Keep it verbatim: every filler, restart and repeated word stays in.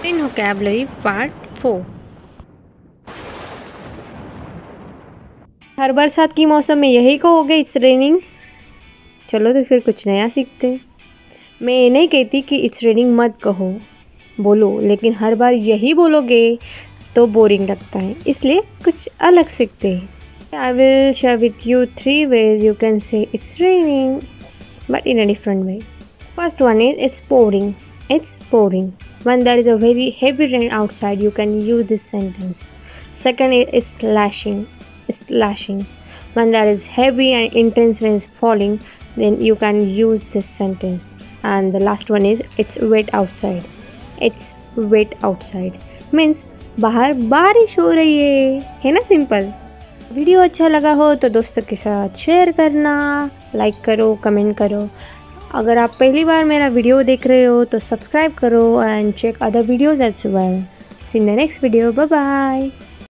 In vocabulary part four. हर बरसात की मौसम में यही कहोगे इट्स रेनिंग। चलो तो फिर कुछ नया सीखते हैं। मैं ये नहीं कहती कि इट्स रेनिंग मत कहो, बोलो, लेकिन हर बार यही बोलोगे तो बोरिंग लगता है, इसलिए कुछ अलग सीखते हैं। I will share with you three ways you can say it's raining, but in a different way. First one is it's pouring. It's pouring. When there is a very heavy rain outside, you can use this sentence. Second is it's slashing. It's slashing. When there is heavy and intense rain is falling, then you can use this sentence. And the last one is it's wet outside. It's wet outside. Means बाहर बारिश हो रही है है ना। Simple. Video अच्छा लगा हो तो दोस्तों के साथ शेयर करना, लाइक करो, कमेंट करो। अगर आप पहली बार मेरा वीडियो देख रहे हो तो सब्सक्राइब करो and check other videos as well. See in the next video. Bye bye.